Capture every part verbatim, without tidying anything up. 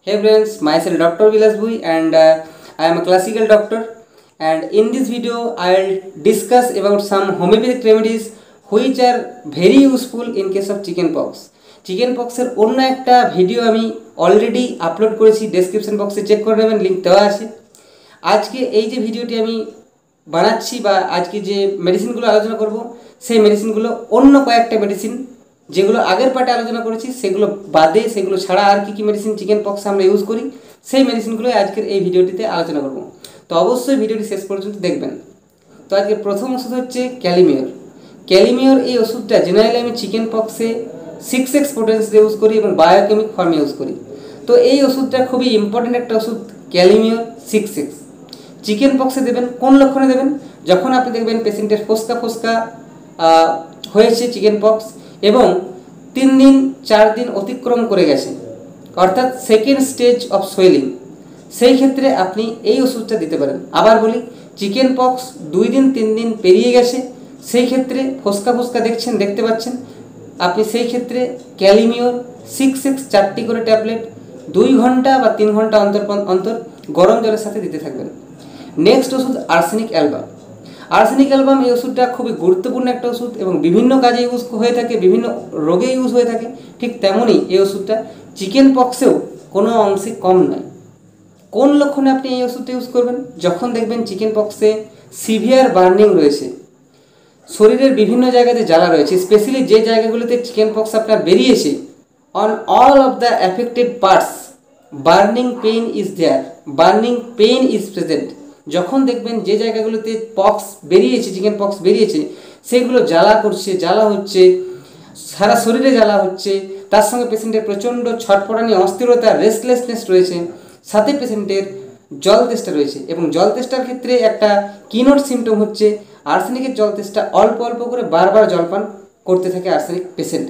Hey friends, myself Doctor Vilas Bui and uh, I am a classical doctor, and in this video I will discuss about some homeopathic remedies which are very useful in case of chicken pox. Chicken পক্সের অন্য একটা video আমি already upload করেছি, description বক্সে check করে নেবেন, link দেওয়া আছে। আজকে এই যে ভিডিওটি আমি বানাচ্ছি বা আজকে যে মেডিসিনগুলো আলোচনা করব সেই মেডিসিনগুলো অন্য কয়েকটা মেডিসিন যেগুলো আগের পার্টে আলোচনা করেছি সেগুলো বাদে, সেগুলো ছাড়া আর কি কি মেডিসিন চিকেন পক্সে আমরা ইউজ করি সেই মেডিসিনগুলো আজকের এই ভিডিওটিতে আলোচনা করব। তো অবশ্যই ভিডিওটি শেষ পর্যন্ত দেখবেন। তো আজকে প্রথম ওষুধ হচ্ছে ক্যালিমিওর। ক্যালিমিওর এই ওষুধটা জেনারেলি আমি চিকেন পক্সে সিক্স এক্স পোটেন্সি ইউজ করি এবং বায়োকেমিক ফর্মে ইউজ করি। তো এই ওষুধটা খুবই ইম্পর্টেন্ট একটা ওষুধ, ক্যালিমিওর সিক্স এক্স। চিকেন পক্সে দেবেন কোন লক্ষণে দেবেন? যখন আপনি দেখবেন পেশেন্টের ফোসকা ফোসকা হয়েছে চিকেন পক্স এবং তিন দিন চার দিন অতিক্রম করে গেছে, অর্থাৎ সেকেন্ড স্টেজ অফ সোয়েলিং, সেই ক্ষেত্রে আপনি এই ওষুধটা দিতে পারেন। আবার বলি, চিকেন পক্স দুই দিন তিন দিন পেরিয়ে গেছে, সেই ক্ষেত্রে ফোসকা ফোসকা দেখছেন, দেখতে পাচ্ছেন, আপনি সেই ক্ষেত্রে ক্যালিমিওর সিক্স এক্স চারটি করে ট্যাবলেট দুই ঘন্টা বা তিন ঘন্টা অন্তর অন্তর গরম জলের সাথে দিতে থাকবেন। নেক্সট ওষুধ আর্সেনিক অ্যালবাম। আর্সেনিক অ্যালবাম এই ওষুধটা খুবই গুরুত্বপূর্ণ একটা ওষুধ এবং বিভিন্ন কাজে ইউজ হয়ে থাকে, বিভিন্ন রোগে ইউজ হয়ে থাকে। ঠিক তেমনই এই ওষুধটা চিকেন পক্সেও কোনো অংশে কম নয়। কোন লক্ষণে আপনি এই ওষুধটা ইউজ করবেন? যখন দেখবেন চিকেন পক্সে সিভিয়ার বার্নিং রয়েছে, শরীরের বিভিন্ন জায়গাতে জ্বালা রয়েছে, স্পেশালি যে জায়গাগুলোতে চিকেন পক্স আপনার বেরিয়েছে, on all of the affected parts burning pain is there, burning pain is present. যখন দেখবেন যে জায়গাগুলোতে পক্স বেরিয়েছে, চিকেন পক্স বেরিয়েছে, সেগুলো জ্বালা করছে, জ্বালা হচ্ছে, সারা শরীরে জ্বালা হচ্ছে, তার সঙ্গে পেশেন্টের প্রচণ্ড ছটফটানি, অস্থিরতা, রেস্টলেসনেস রয়েছে, সাথে পেশেন্টের জল তেষ্টা রয়েছে। এবং জল তেষ্টার ক্ষেত্রে একটা কিনোট সিমটম হচ্ছে আর্সেনিকের জল তেষ্টা, অল্প অল্প করে বারবার জলপান করতে থাকে আর্সেনিক পেশেন্ট।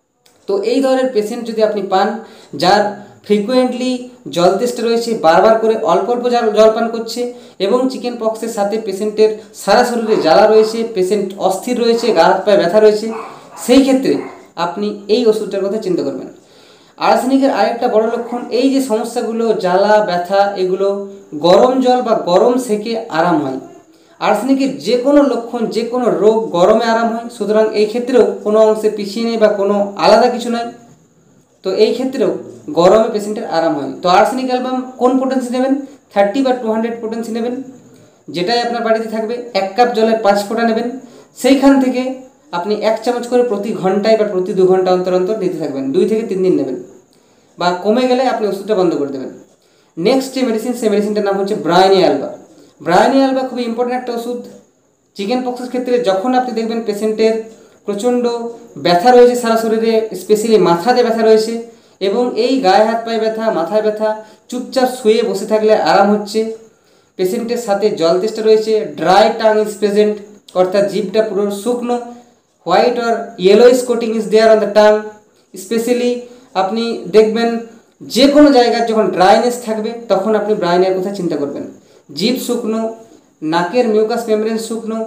তো এই ধরনের পেশেন্ট যদি আপনি পান, যার ফ্রিকুয়েন্টলি জল তেষ্টা রয়েছে, বারবার করে অল্প অল্প জলপান করছে এবং চিকেন পক্সের সাথে পেশেন্টের সারা শরীরে জ্বালা রয়েছে, পেশেন্ট অস্থির রয়েছে, গা হাত পায়ে ব্যথা রয়েছে, সেই ক্ষেত্রে আপনি এই ওষুধটার কথা চিন্তা করবেন। আর্সেনিকের আরেকটা বড় লক্ষণ, এই যে সমস্যাগুলো জ্বালা ব্যথা, এগুলো গরম জল বা গরম সেকে আরাম হয়। আর্সেনিকের যে কোনো লক্ষণ, যে কোনো রোগ গরমে আরাম হয়, সুতরাং এই ক্ষেত্রেও কোনো অংশে পিছিয়ে নেই বা কোনো আলাদা কিছু নয়। তো এই ক্ষেত্রেও গরমে পেশেন্টের আরাম হয়। তো আর্সেনিক অ্যালবাম কোন পোটেন্সি নেবেন? থার্টি বা টু হান্ড্রেড পোটেন্সি নেবেন, যেটাই আপনার বাড়িতে থাকবে। এক কাপ জলে পাঁচ ফোঁটা নেবেন, সেইখান থেকে আপনি এক চামচ করে প্রতি ঘন্টায় বা প্রতি দু ঘন্টা অন্তর অন্তর দিতে থাকবেন, দুই থেকে তিন দিন নেবেন, বা কমে গেলে আপনি ওষুধটা বন্ধ করে দেবেন। নেক্সট যে মেডিসিন, সেই মেডিসিনটার নাম হচ্ছে ব্রায়োনিয়া অ্যালবা। ব্রায়োনিয়া অ্যালবা খুবই ইম্পর্টেন্ট একটা ওষুধ চিকেন পক্সের ক্ষেত্রে। যখন আপনি দেখবেন পেশেন্টের প্রচণ্ড ব্যথা রয়েছে সারা শরীরে, স্পেশালি মাথাতে ব্যথা রয়েছে এবং এই গায়ে হাত পায়ে ব্যথা, মাথায় ব্যথা, চুপচাপ শুয়ে বসে থাকলে আরাম হচ্ছে, পেশেন্টের সাথে জল তেষ্টা রয়েছে, ড্রাই টাং ইজ প্রেজেন্ট, অর্থাৎ জিভটা পুরো শুকনো, white or yellowish coating is there on the tongue. Specially আপনি দেখবেন যে কোনো জায়গার যখন ড্রাইনেস থাকবে তখন আপনি ব্রায়োনিয়ার কথা চিন্তা করবেন। জিভ শুকনো, নাকের মিউকাস মেমব্রেন শুকনো,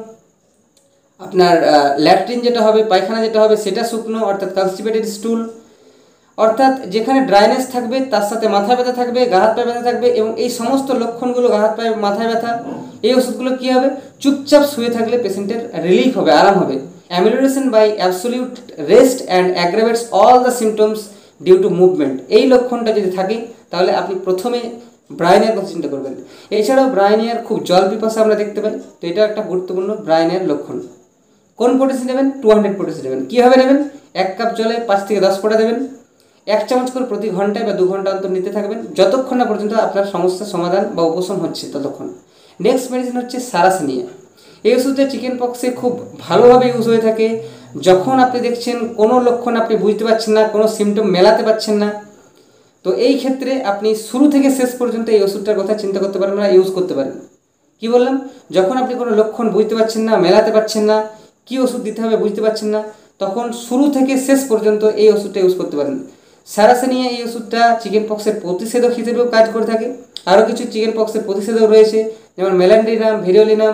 আপনার ল্যাট্রিন যেটা হবে, পায়খানা যেটা হবে সেটা শুকনো, অর্থাৎ কনস্টিপেটেড স্টুল, অর্থাৎ যেখানে ড্রাইনেস থাকবে তার সাথে মাথা ব্যথা থাকবে, গা হাত পায়ে ব্যথা থাকবে এবং এই সমস্ত লক্ষণগুলো, গা হাত পায়ে মাথায় ব্যথা, এই ওষুধগুলো কী হবে? চুপচাপ শুয়ে থাকলে পেশেন্টের রিলিফ হবে, আরাম হবে। Amelioration by absolute rest and aggravates all the symptoms due to movement, এই লক্ষণটা যদি থাকে তাহলে আপনি প্রথমে ব্রায়োনিয়ার কথা চিন্তা করবেন। এছাড়াও ব্রায়োনিয়ার খুব জল পিপাসা আমরা দেখতে পাই, তো এটা একটা গুরুত্বপূর্ণ ব্রায়োনিয়ার লক্ষণ। কোন পোটেন্সি নেবেন? টু হান্ড্রেড পোটেন্সি নেবেন। কীভাবে নেবেন? এক কাপ জলে পাঁচ থেকে দশ ফোঁটা দেবেন, এক চামচ করে প্রতি ঘন্টায় বা দু ঘন্টা অন্তর নিতে থাকবেন, যতক্ষণ না পর্যন্ত আপনার সমস্যার সমাধান বা উপশম হচ্ছে ততক্ষণ। নেক্সট মেডিসিন হচ্ছে সারাসিনিয়া। এই ওষুধটা চিকেন পক্সে খুব ভালোভাবে ইউজ হয়ে থাকে। যখন আপনি দেখছেন কোনো লক্ষণ আপনি বুঝতে পারছেন না, কোনো সিমটম মেলাতে পারছেন না, তো এই ক্ষেত্রে আপনি শুরু থেকে শেষ পর্যন্ত এই ওষুধটার কথা চিন্তা করতে পারেন বা ইউজ করতে পারেন। কি বললাম? যখন আপনি কোনো লক্ষণ বুঝতে পারছেন না, মেলাতে পারছেন না, কী ওষুধ দিতে হবে বুঝতে পারছেন না, তখন শুরু থেকে শেষ পর্যন্ত এই ওষুধটা ইউজ করতে পারেন। সারাসিনিয়া এই ওষুধটা চিকেন পক্সের প্রতিষেধক হিসেবেও কাজ করে থাকে। আরও কিছু চিকেন পক্সের প্রতিষেধক রয়েছে, যেমন মেলান্ডিনাম, ভেরিওলিনাম,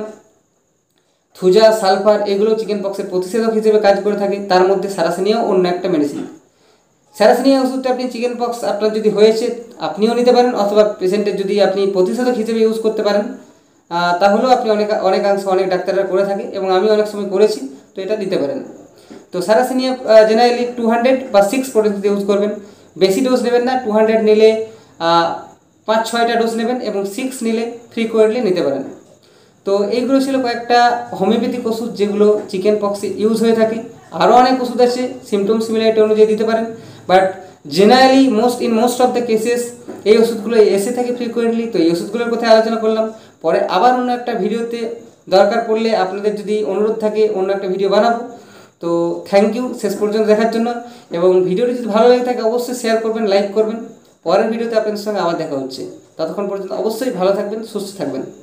থুজা, সালফার, এগুলো চিকেন পক্সের প্রতিষেধক হিসেবে কাজ করে থাকে। তার মধ্যে সারাসিনিয়াও অন্য একটা মেডিসিন। স্যারাসিনিয়া ওষুধটা আপনি চিকেন পক্স আপনার যদি হয়েছে আপনিও নিতে পারেন, অথবা পেশেন্টের যদি আপনি প্রতিষেধক হিসেবে ইউজ করতে পারেন তাহলেও আপনি অনেক অনেকাংশ অনেক ডাক্তাররা করে থাকে এবং আমি অনেক সময় করেছি, তো এটা দিতে পারেন। তো স্যারাসিনিয়া জেনারেলি টু হান্ড্রেড বা সিক্স পর্যন্ত ইউজ করবেন, বেশি ডোজ নেবেন না। টু হান্ড্রেড নিলে পাঁচ ছয়টা ডোজ নেবেন এবং সিক্স নিলে ফ্রিকোয়েন্টলি নিতে পারেন। তো এইগুলো ছিল কয়েকটা হোমিওপ্যাথিক ওষুধ যেগুলো চিকেন পক্সে ইউজ হয়ে থাকে। আরও অনেক ওষুধ আছে, সিমটম সিমিলারিটি অনুযায়ী দিতে পারেন, but generally most in most of the cases এই ওষুধগুলো এসে থাকে ফ্রিকোয়েন্টলি। তো এই ওষুধগুলোর কথা আলোচনা করলাম, পরে আবার অন্য একটা ভিডিওতে দরকার পড়লে আপনাদের যদি অনুরোধ থাকে অন্য একটা ভিডিও বানাবো। তো থ্যাংক ইউ শেষ পর্যন্ত দেখার জন্য, এবং ভিডিওটি যদি ভালো লেগে থাকে অবশ্যই শেয়ার করবেন, লাইক করবেন। পরের ভিডিওতে আপনাদের সঙ্গে আবার দেখা হচ্ছে, ততক্ষণ পর্যন্ত অবশ্যই ভালো থাকবেন, সুস্থ থাকবেন।